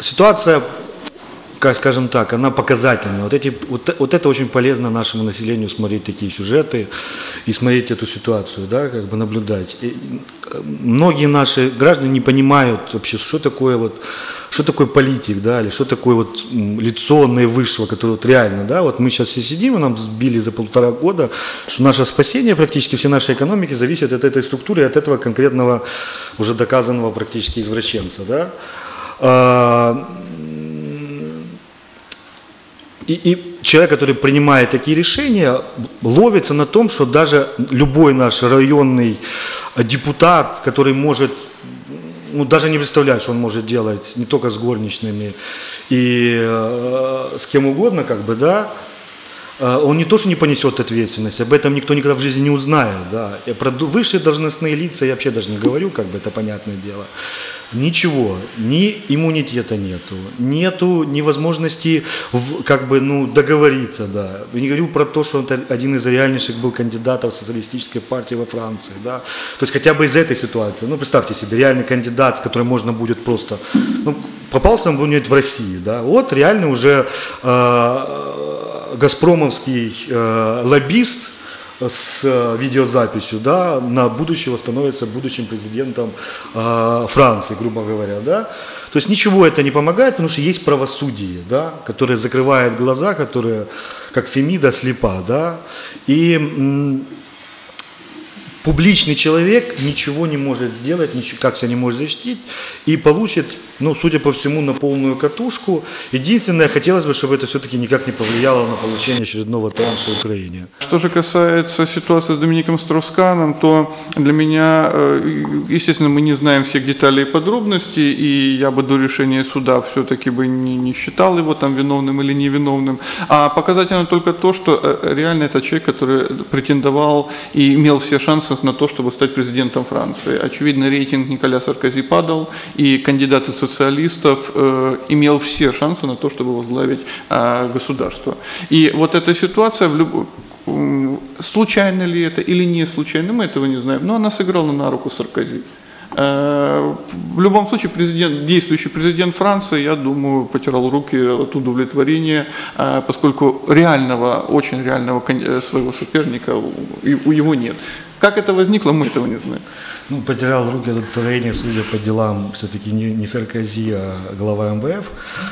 ситуация, как скажем так, она показательная. Вот это очень полезно нашему населению смотреть такие сюжеты и смотреть эту ситуацию, да, как бы наблюдать. И многие наши граждане не понимают вообще, что такое политик, да, или что такое вот лицо наивысшего, которое вот реально, да, вот мы сейчас все сидим, и нам сбили за 1,5 года, что наше спасение, практически все наши экономики зависят от этой структуры, от этого конкретного, уже доказанного практически извращенца, да. И человек, который принимает такие решения, ловится на том, что даже любой наш районный депутат, который может, ну, даже не представляет, что он может делать не только с горничными и с кем угодно, как бы, да, он не то, что не понесет ответственность, об этом никто никогда в жизни не узнает, да. И про высшие должностные лица я вообще даже не говорю, как бы, это понятное дело. Ничего, ни иммунитета нету ни возможности как бы, ну, договориться, да. Я не говорю про то, что это один из реальнейших был кандидатов социалистической партии во Франции, да. То есть хотя бы из этой ситуации, ну, представьте себе, реальный кандидат, с которым можно будет просто, ну, попался он будет в России, да. Вот реальный уже газпромовский лоббист с видеозаписью, да, на будущего становится будущим президентом Франции, грубо говоря, да. То есть ничего это не помогает, потому что есть правосудие, да, которое закрывает глаза, которое, как Фемида, слепа, да. И публичный человек ничего не может сделать, никак себя не может защитить и получит, ну, судя по всему, на полную катушку. Единственное, хотелось бы, чтобы это все-таки никак не повлияло на получение очередного транша в Украине. Что же касается ситуации с Домиником Страуss-Каном, то для меня, естественно, мы не знаем всех деталей и подробностей, и я бы до решения суда все-таки бы не считал его там виновным или невиновным. А показательно только то, что реально это человек, который претендовал и имел все шансы на то, чтобы стать президентом Франции. Очевидно, рейтинг Николя Саркози падал, и кандидат из социалистов имел все шансы на то, чтобы возглавить государство. И вот эта ситуация, случайно ли это или не случайно, мы этого не знаем, но она сыграла на руку Саркози. В любом случае, действующий президент Франции, я думаю, потирал руки от удовлетворения, поскольку очень реального своего соперника у него нет. Как это возникло, мы этого не знаем. Ну, потерял руки от удовлетворения, судя по делам, все-таки не Саркози, а глава МВФ.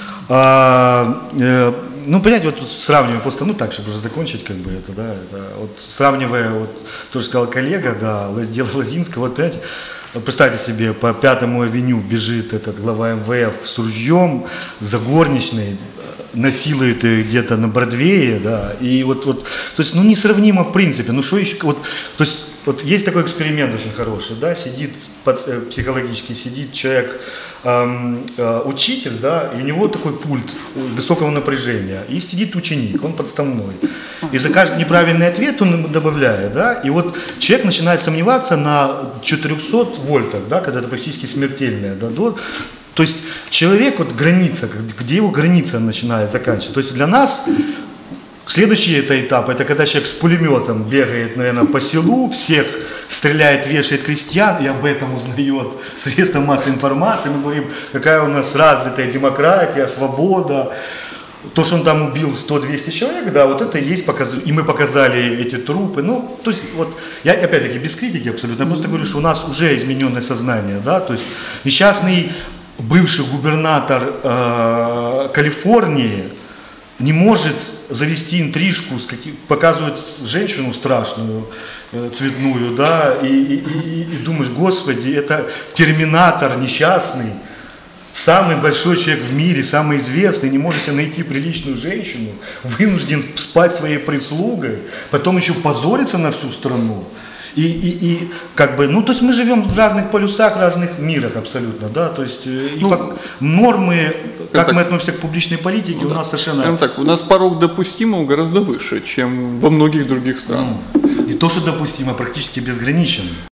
Ну, понимаете, вот сравнивая просто, ну так, чтобы уже закончить, как бы это, да, вот сравнивая, вот, тоже сказал коллега, да, дело Лозинского, вот, понимаете, вот представьте себе, по 5-му авеню бежит этот глава МВФ с ружьем за горничной, насилует ее где-то на Бродвее, да, и вот, то есть, ну, несравнимо в принципе, ну, что еще, вот, то есть, вот есть такой эксперимент очень хороший, да, психологически сидит человек, учитель, да, и у него такой пульт высокого напряжения, и сидит ученик, он подставной, и за каждый неправильный ответ он ему добавляет, да, и вот человек начинает сомневаться на 400 вольтах, да, когда это практически смертельное, да, то есть человек, вот граница, где его граница начинает заканчиваться, то есть для нас следующий этап, это когда человек с пулеметом бегает, наверное, по селу, всех стреляет, вешает крестьян, и об этом узнает средства массовой информации. Мы говорим, какая у нас развитая демократия, свобода. То, что он там убил 100-200 человек, да, вот это и есть, и мы показали эти трупы. Ну, то есть, вот, я опять-таки без критики абсолютно, я просто говорю, что у нас уже измененное сознание, да, то есть несчастный бывший губернатор Калифорнии не может завести интрижку, показывать женщину страшную, цветную, да, и думаешь, господи, это терминатор несчастный, самый большой человек в мире, самый известный, не может себе найти приличную женщину, вынужден спать своей прислугой, потом еще позориться на всю страну. И как бы, ну, то есть мы живем в разных полюсах, в разных мирах абсолютно, да, то есть нормы, как мы относимся к публичной политике, у нас совершенно... Так, у нас порог допустимого гораздо выше, чем во многих других странах. И то, что допустимо, практически безграничен.